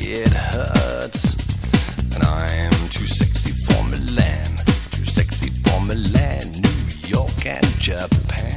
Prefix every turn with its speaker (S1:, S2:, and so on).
S1: it hurts. And I'm too sexy for Milan, too sexy for Milan, New York and Japan.